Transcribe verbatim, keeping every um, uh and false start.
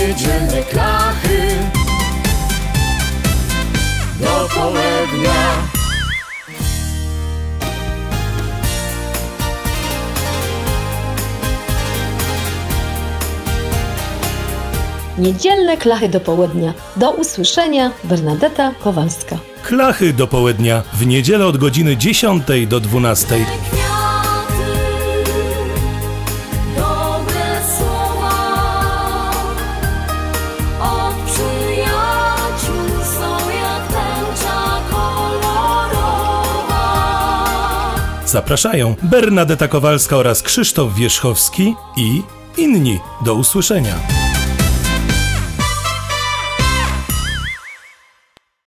niedzielne klachy do południa. Niedzielne klachy do południa. Do usłyszenia, Bernadeta Kowalska. Klachy do południa w niedzielę od godziny dziesiątej do dwunastej. Zapraszają Bernadeta Kowalska oraz Krzysztof Wierzchowski i inni. Do usłyszenia.